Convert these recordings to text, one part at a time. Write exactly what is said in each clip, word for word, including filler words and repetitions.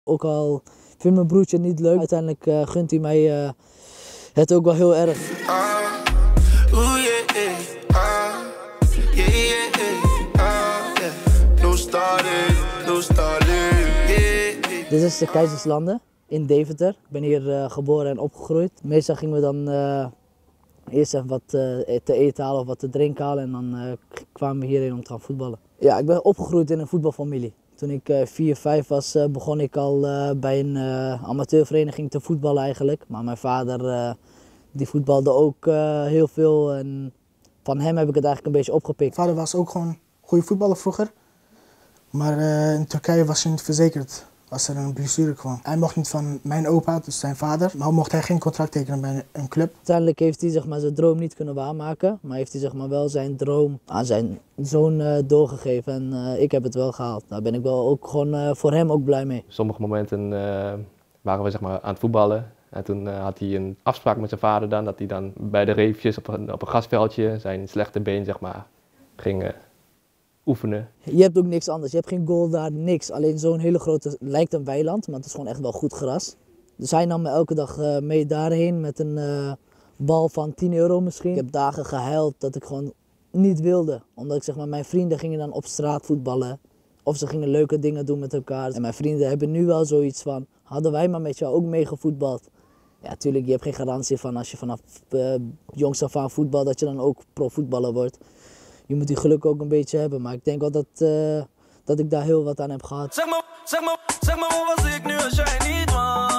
Ook al vindt mijn broertje het niet leuk, uiteindelijk uh, gunt hij mij uh, het ook wel heel erg. Dit is de Keizerslanden in Deventer. Ik ben hier uh, geboren en opgegroeid. Meestal gingen we dan uh, eerst even wat uh, te eten halen of wat te drinken halen en dan uh, kwamen we hierheen om te gaan voetballen. Ja, ik ben opgegroeid in een voetbalfamilie. Toen ik uh, vier, vijf was, uh, begon ik al uh, bij een uh, amateurvereniging te voetballen eigenlijk. Maar mijn vader uh, die voetbalde ook uh, heel veel en van hem heb ik het eigenlijk een beetje opgepikt. Mijn vader was ook gewoon een goede voetballer vroeger. Maar uh, in Turkije was hij niet verzekerd als er een blessure kwam. Hij mocht niet van mijn opa, dus zijn vader, maar mocht hij geen contract tekenen bij een club. Uiteindelijk heeft hij zeg maar, zijn droom niet kunnen waarmaken, maar heeft hij zeg maar, wel zijn droom aan zijn zoon uh, doorgegeven en uh, ik heb het wel gehaald. Daar ben ik wel ook gewoon uh, voor hem ook blij mee. Sommige momenten uh, waren we zeg maar, aan het voetballen en toen uh, had hij een afspraak met zijn vader dan, dat hij dan bij de reepjes op een, op een grasveldje zijn slechte been zeg maar, ging uh, oefenen. Je hebt ook niks anders, je hebt geen goal daar, niks. Alleen zo'n hele grote, lijkt een weiland, maar het is gewoon echt wel goed gras. Dus hij nam me elke dag uh, mee daarheen met een uh, bal van tien euro misschien. Ik heb dagen gehuild dat ik gewoon niet wilde. Omdat ik zeg maar, mijn vrienden gingen dan op straat voetballen. Of ze gingen leuke dingen doen met elkaar. En mijn vrienden hebben nu wel zoiets van, hadden wij maar met jou ook meegevoetbald. Ja, natuurlijk, je hebt geen garantie van als je vanaf uh, jongs af aan voetbalt, dat je dan ook profvoetballer wordt. Je moet die geluk ook een beetje hebben, maar ik denk wel dat, uh, dat ik daar heel wat aan heb gehad. Zeg maar, zeg maar, zeg maar, waar was ik nu als jij niet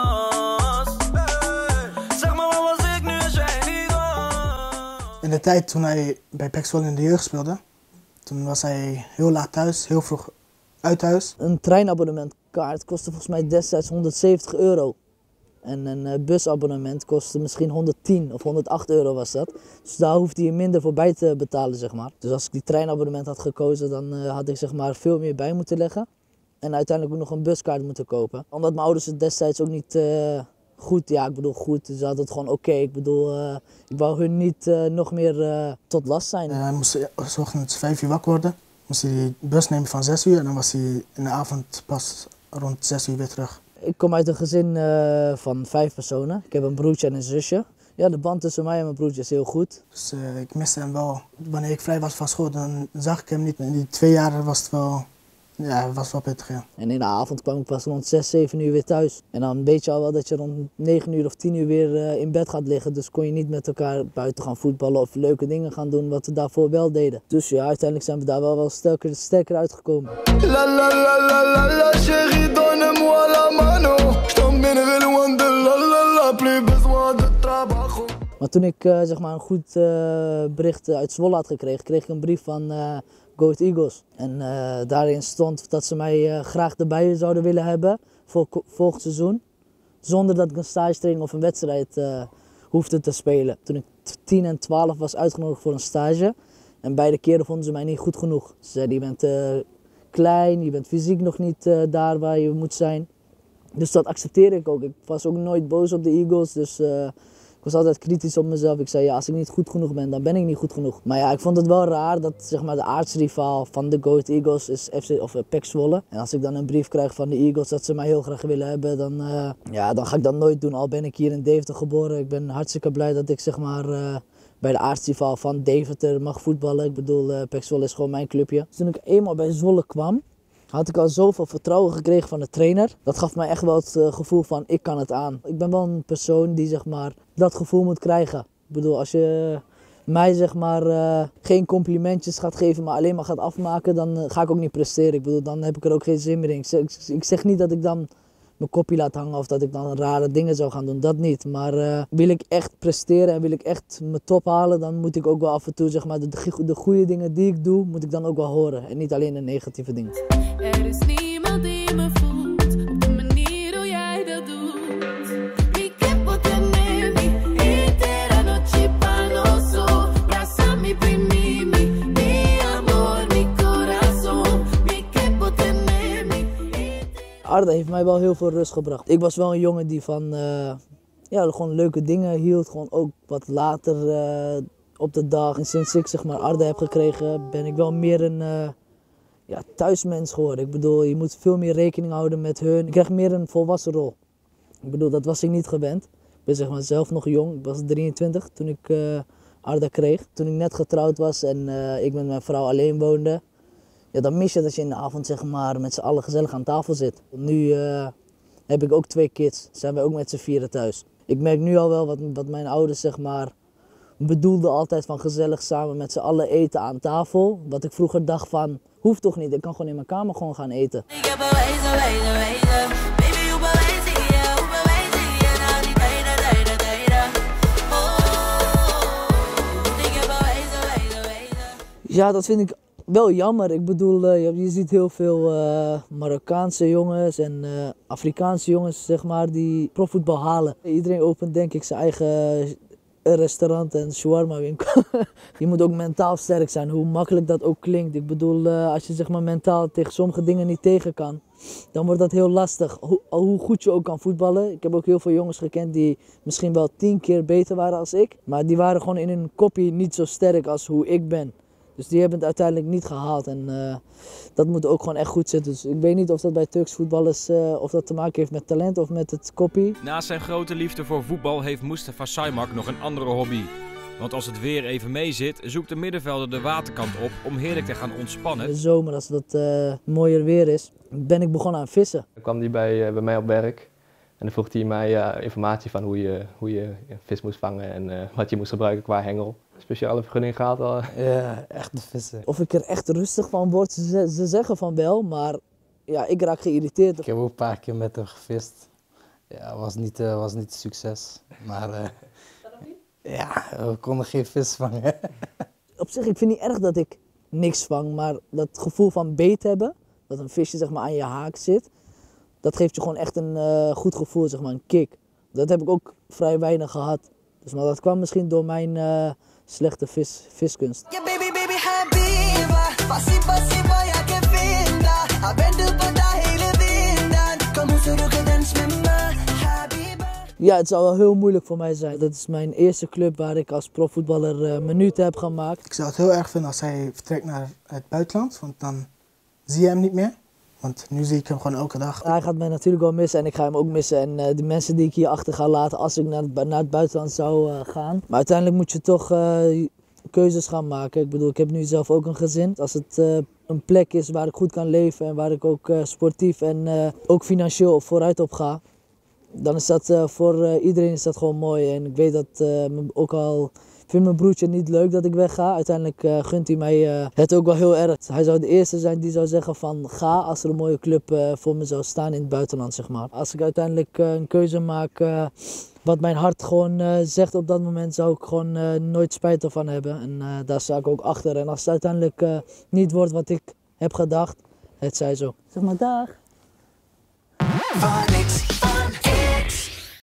was? Hey, zeg maar, waar was ik nu als jij niet was? In de tijd toen hij bij P E C Zwolle in de jeugd speelde, toen was hij heel laat thuis, heel vroeg uit huis. Een treinabonnementkaart kostte volgens mij destijds honderdzeventig euro. En een busabonnement kostte misschien honderdtien of honderdacht euro was dat. Dus daar hoefde je minder voor bij te betalen, zeg maar. Dus als ik die treinabonnement had gekozen, dan uh, had ik zeg maar veel meer bij moeten leggen. En uiteindelijk ook nog een buskaart moeten kopen. Omdat mijn ouders het destijds ook niet uh, goed, ja ik bedoel goed, ze hadden het gewoon oké. Okay. Ik bedoel, uh, ik wou hun niet uh, nog meer uh, tot last zijn. Uh, hij moest s ochtends vijf uur wakker worden. Moest hij de bus nemen van zes uur en dan was hij in de avond pas rond zes uur weer terug. Ik kom uit een gezin uh, van vijf personen. Ik heb een broertje en een zusje. Ja, de band tussen mij en mijn broertje is heel goed. Dus uh, ik miste hem wel. Wanneer ik vrij was van school, dan zag ik hem niet. In die twee jaar was het wel, ja, was wel pittig, ja. En in de avond kwam ik pas rond zes, zeven uur weer thuis. En dan weet je al wel dat je rond negen uur of tien uur weer uh, in bed gaat liggen. Dus kon je niet met elkaar buiten gaan voetballen of leuke dingen gaan doen wat we daarvoor wel deden. Dus ja, uiteindelijk zijn we daar wel wel sterker, sterker uitgekomen. La, la, la, la, la, la, chérie, donne-moi la mano. Maar toen ik uh, zeg maar een goed uh, bericht uit Zwolle had gekregen, kreeg ik een brief van uh, Go Ahead Eagles. En uh, daarin stond dat ze mij uh, graag erbij zouden willen hebben voor volgend seizoen. Zonder dat ik een stage-training of een wedstrijd uh, hoefde te spelen. Toen ik tien en twaalf was uitgenodigd voor een stage. En beide keren vonden ze mij niet goed genoeg. Ze zeiden, je bent uh, klein, je bent fysiek nog niet uh, daar waar je moet zijn. Dus dat accepteerde ik ook. Ik was ook nooit boos op de Eagles, dus uh, ik was altijd kritisch op mezelf. Ik zei, ja, als ik niet goed genoeg ben, dan ben ik niet goed genoeg. Maar ja, ik vond het wel raar dat zeg maar, de aartsrivaal van de Go Ahead Eagles is F C, of uh, P E C Zwolle. En als ik dan een brief krijg van de Eagles dat ze mij heel graag willen hebben, dan, uh, ja, dan ga ik dat nooit doen. Al ben ik hier in Deventer geboren. Ik ben hartstikke blij dat ik zeg maar, uh, bij de aartsrivaal van Deventer mag voetballen. Ik bedoel, uh, P E C Zwolle is gewoon mijn clubje. Dus toen ik eenmaal bij Zwolle kwam, had ik al zoveel vertrouwen gekregen van de trainer. Dat gaf mij echt wel het uh, gevoel van, ik kan het aan. Ik ben wel een persoon die zeg maar, dat gevoel moet krijgen. Ik bedoel, als je mij zeg maar, uh, geen complimentjes gaat geven, maar alleen maar gaat afmaken, dan uh, ga ik ook niet presteren. Ik bedoel, dan heb ik er ook geen zin meer in. Ik zeg, ik zeg niet dat ik dan mijn kopje laat hangen of dat ik dan rare dingen zou gaan doen, dat niet. Maar uh, wil ik echt presteren en wil ik echt mijn top halen, dan moet ik ook wel af en toe zeg maar, de, de goede dingen die ik doe, moet ik dan ook wel horen. En niet alleen de negatieve dingen. Er is niemand die me voelt op de manier hoe jij dat doet. Mi que potenemi, intera noche panoso, brázame primimi, mi amor, mi corazón, mi que potenemi. Arda heeft mij wel heel veel rust gebracht. Ik was wel een jongen die van uh, ja, gewoon leuke dingen hield, gewoon ook wat later uh, op de dag. En sinds ik zeg maar Arda heb gekregen, ben ik wel meer een uh, ja, thuismens geworden. Ik bedoel, je moet veel meer rekening houden met hun. Ik krijg meer een volwassen rol. Ik bedoel, dat was ik niet gewend. Ik ben zeg maar zelf nog jong. Ik was drieëntwintig toen ik uh, Arda kreeg. Toen ik net getrouwd was en uh, ik met mijn vrouw alleen woonde. Ja, dan mis je dat je in de avond zeg maar, met z'n allen gezellig aan tafel zit. Nu uh, heb ik ook twee kids. Zijn wij ook met z'n vieren thuis. Ik merk nu al wel wat, wat mijn ouders zeg maar, bedoelden altijd van gezellig samen met z'n allen eten aan tafel. Wat ik vroeger dacht van, hoeft toch niet, ik kan gewoon in mijn kamer gewoon gaan eten. Ik heb bewijzen, wijzen, wijzen. Baby, hoe bewijs ik je? Hoe bewijs ik je? Nou die tijden, tijden, tijden. Oh, ik heb bewijzen, wijzen, wijzen. Ja, dat vind ik wel jammer. Ik bedoel, uh, je, je ziet heel veel uh, Marokkaanse jongens en uh, Afrikaanse jongens zeg maar, die profvoetbal halen. Iedereen opent denk ik zijn eigen restaurant en shawarma winkel. Je moet ook mentaal sterk zijn, hoe makkelijk dat ook klinkt. Ik bedoel, uh, als je zeg maar, mentaal tegen sommige dingen niet tegen kan, dan wordt dat heel lastig. Ho hoe goed je ook kan voetballen. Ik heb ook heel veel jongens gekend die misschien wel tien keer beter waren als ik. Maar die waren gewoon in hun koppie niet zo sterk als hoe ik ben. Dus die hebben het uiteindelijk niet gehaald en uh, dat moet ook gewoon echt goed zitten. Dus ik weet niet of dat bij Turks voetballers uh, of dat te maken heeft met talent of met het koppie. Naast zijn grote liefde voor voetbal heeft Mustafa Saymak nog een andere hobby. Want als het weer even mee zit, zoekt de middenvelder de waterkant op om heerlijk te gaan ontspannen. In de zomer, als het uh, mooier weer is, ben ik begonnen aan vissen. Dan kwam hij bij, uh, bij mij op werk en dan vroeg hij mij uh, informatie van hoe je, hoe je vis moest vangen en uh, wat je moest gebruiken qua hengel. Speciale vergunning gehad al. Ja, echt de vissen. Of ik er echt rustig van word, ze, ze zeggen van wel, maar ja, ik raak geïrriteerd. Ik heb ook een paar keer met hem gevist. Ja, was niet, uh, was niet een succes. Maar uh, ja, we konden geen vis vangen. Op zich, ik vind niet erg dat ik niks vang, maar dat gevoel van beet hebben, dat een visje zeg maar, aan je haak zit, dat geeft je gewoon echt een uh, goed gevoel, zeg maar, een kick. Dat heb ik ook vrij weinig gehad. Dus, maar dat kwam misschien door mijn uh, slechte vis, viskunst. Yeah, baby, baby, habiba. Passie, passie, boy, ik heb vinda. Ik ben de pata hele windan. Kom ons terug dans met me, habiba. Ja, het zou wel heel moeilijk voor mij zijn. Dat is mijn eerste club waar ik als profvoetballer uh, minuten heb gemaakt. Ik zou het heel erg vinden als hij vertrekt naar het buitenland, want dan zie je hem niet meer. Want nu zie ik hem gewoon elke dag. Hij gaat mij natuurlijk wel missen en ik ga hem ook missen. En uh, de mensen die ik hier achter ga laten als ik naar het, naar het buitenland zou uh, gaan. Maar uiteindelijk moet je toch uh, keuzes gaan maken. Ik bedoel, ik heb nu zelf ook een gezin. Als het uh, een plek is waar ik goed kan leven en waar ik ook uh, sportief en uh, ook financieel vooruit op ga. Dan is dat uh, voor uh, iedereen is dat gewoon mooi. En ik weet dat uh, ook al vindt mijn broertje niet leuk dat ik wegga. Uiteindelijk uh, gunt hij mij uh, het ook wel heel erg. Hij zou de eerste zijn die zou zeggen van ga als er een mooie club uh, voor me zou staan in het buitenland, zeg maar. Als ik uiteindelijk uh, een keuze maak uh, wat mijn hart gewoon uh, zegt op dat moment, zou ik gewoon uh, nooit spijt ervan hebben. En uh, daar sta ik ook achter. En als het uiteindelijk uh, niet wordt wat ik heb gedacht, het zij zo. Zeg maar dag. Van niks.